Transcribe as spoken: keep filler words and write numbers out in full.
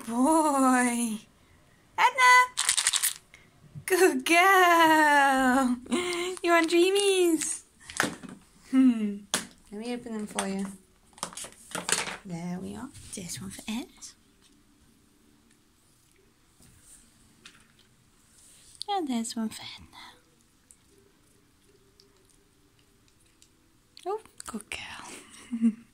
boy. Edna! Good girl. You want dreamies? Hmm. Let me open them for you. There we are. This one for Ed. And there's one for Edna. Oh, good girl.